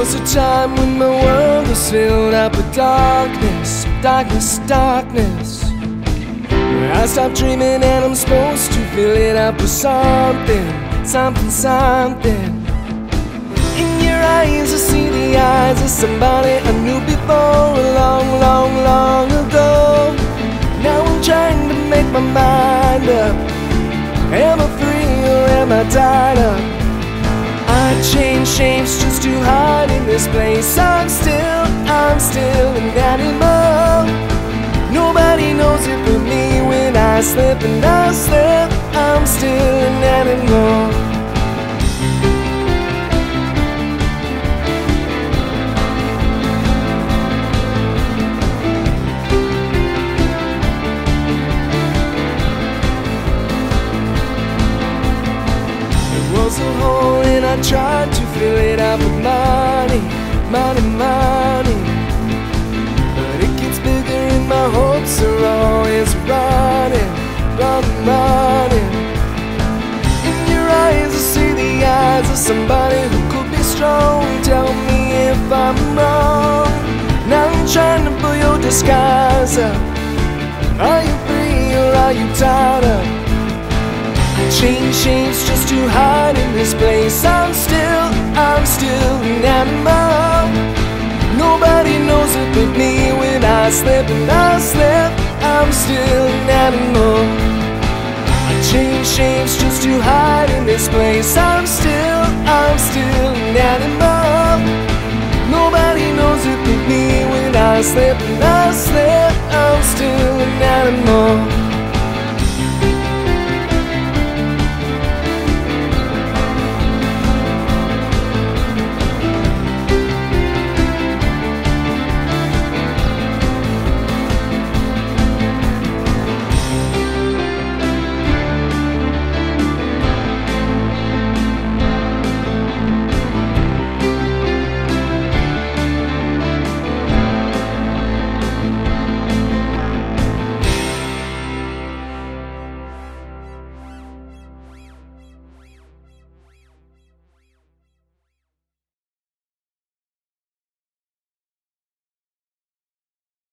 was a time when my world was filled up with darkness, darkness, darkness. I stopped dreaming and I'm supposed to fill it up with something, something, something. In your eyes I see the eyes of somebody I knew before, a long, long, long ago. Now I'm trying to make my mind up. Am I free or am I tied up? I change shapes just to hide in this place. I'm still an animal. Nobody knows it but me. When I slip and I slip, I'm still an animal. There was a hole and I tried to fill it up with money, money, money. But it gets bigger and my hopes are always running, running, running. In your eyes I see the eyes of somebody who could be strong. Tell me if I'm wrong. Now I'm trying to pull your disguise up. Are you free or are you tied up? I change shapes just to hide in this place. I'm still an animal. Nobody knows it but me. When I slip and I slip, I'm still an animal. I change shapes just to hide in this place. I'm still an animal. Nobody knows it but me. When I slip and I slip, I'm still an animal.